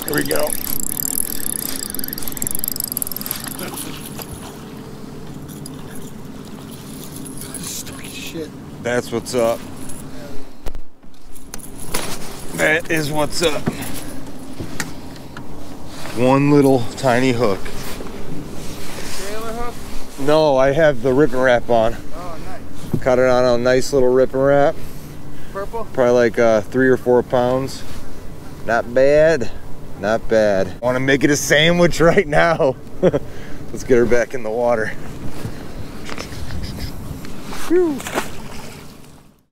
Here we go. Shit. That's what's up. That is what's up. One little tiny hook. Trailer hook? No, I have the rip and wrap on. Oh, nice. Caught it on a nice little rip and wrap. Purple? Probably like 3 or 4 pounds. Not bad. Not bad. I want to make it a sandwich right now. Let's get her back in the water. Whew.